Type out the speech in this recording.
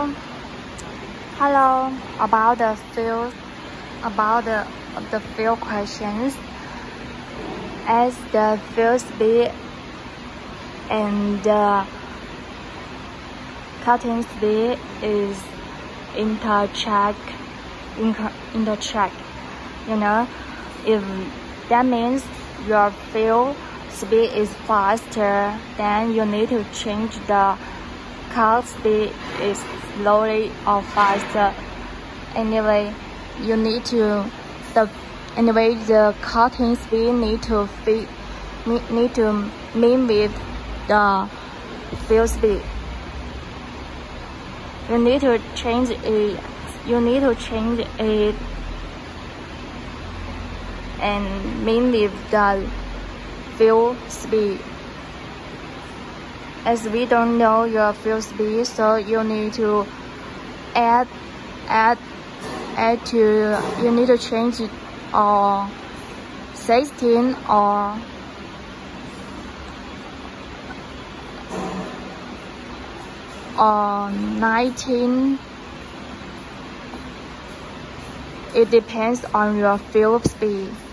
Hello. About the field questions. As the field speed and the cutting speed is intercheck, if that means your field speed is faster, then you need to change the cut speed is slowly or faster. Anyway, the cutting speed need to mean with the field speed. You need to change it and mean with the field speed. As we don't know your field speed, so you need to you need to change it or 16 or 19. It depends on your field speed.